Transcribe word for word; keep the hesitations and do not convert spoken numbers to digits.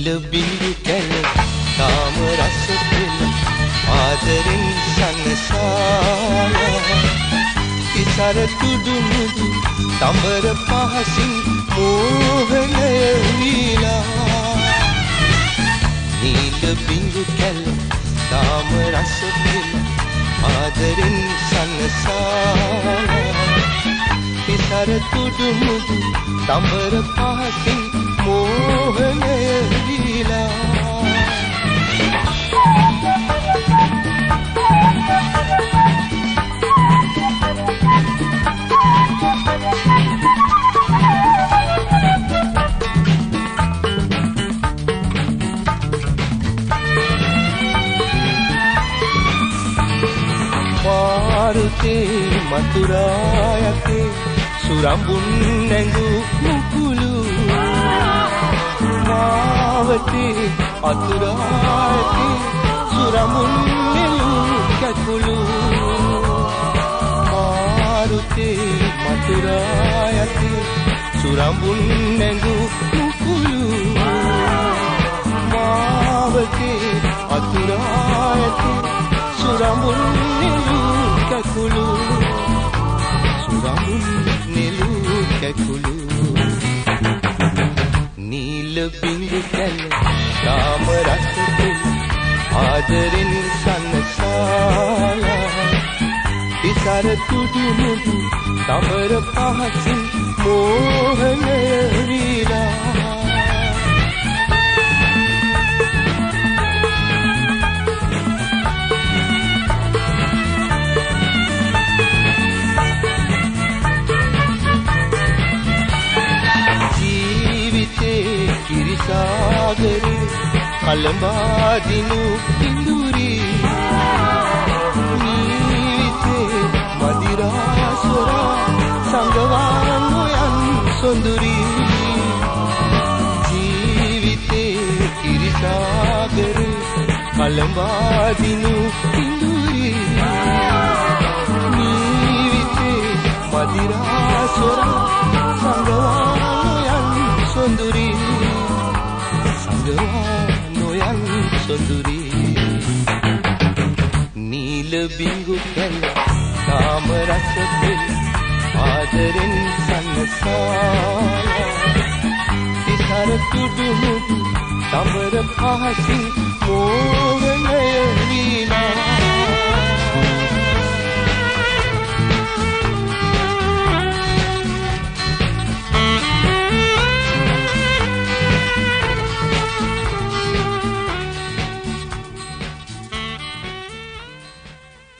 බිඳු කැල තාම රස පෙළ ආදරෙන් සනසාලා ඉසර තුඩු මුදු තඹර පහසින් මෝහනය වීලා නිල බිඳු කැල තාම රස පෙළ ආදරෙන් සනසාලා ඉසර තුඩු මුදු තඹර පහසින් මෝහනය වීලා මාරුතේ මතුරායතේ සුරඹුන් නැඟු මුකුළු මාවතේ අතුරායතේ සුරඹුන් නෙළු කැකුළු මාරුතේ මතුරායතේ සුරඹුන් නැඟු මුකුළු මාවතේ අතුරායතේ සුරඹුන් නෙළු කැකුළු සුරඹුන් නෙළු කැකුළු නිල බිඳු කැල තාම රස පෙළ ආදරෙන් සනසාලා ඉසර තුඩු මුදු තඹර පහසින් මෝහනය වීලා කිරිසාගරේ කලඹාදිනු ඉඳුරි නීවිතේ මදිරා සොරා සංගවාන් නොයන් සොඳුරි ජීවිතේ කිරිසාගරේ කලඹාදිනු ඉඳුරි නීවිතේ මදිරා සොරා සංගවාන් නොයන් සොඳුරි නොයන් සොඳුරි නිල බිඳු කැල තාම රස පෙළ ආදරෙන් සනසාලා ඉසර තුඩු මුදු තඹර පහසින්